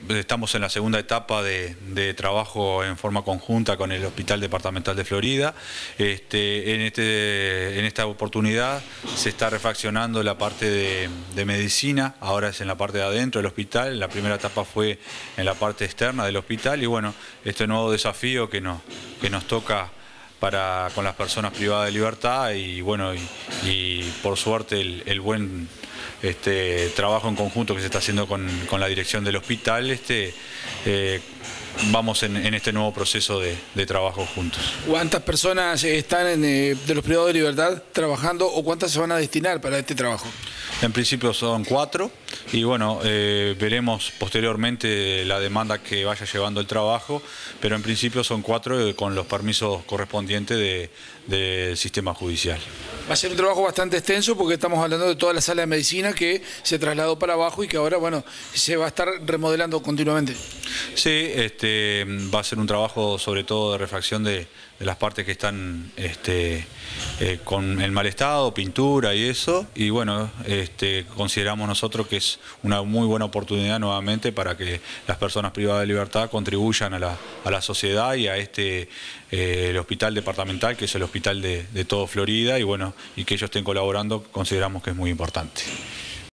estamos en la segunda etapa de trabajo en forma conjunta con el Hospital Departamental de Florida. En esta oportunidad se está refaccionando la parte de medicina, ahora es en la parte de adentro del hospital, la primera etapa fue en la parte externa del hospital y bueno, este nuevo desafío que nos toca con las personas privadas de libertad y bueno, y por suerte el buen trabajo en conjunto que se está haciendo con la dirección del hospital, vamos en este nuevo proceso de trabajo juntos. ¿Cuántas personas están de los privados de libertad trabajando o cuántas se van a destinar para este trabajo? En principio son 4 y bueno, veremos posteriormente la demanda que vaya llevando el trabajo, pero en principio son 4 con los permisos correspondientes del sistema judicial. Va a ser un trabajo bastante extenso porque estamos hablando de toda la sala de medicina que se trasladó para abajo y que ahora, bueno, se va a estar remodelando continuamente. Sí, va a ser un trabajo sobre todo de refacción de las partes que están con el mal estado, pintura y eso, y bueno, consideramos nosotros que es una muy buena oportunidad nuevamente para que las personas privadas de libertad contribuyan a la sociedad y a el hospital departamental, que es el hospital de todo Florida, y bueno, y que ellos estén colaborando, consideramos que es muy importante.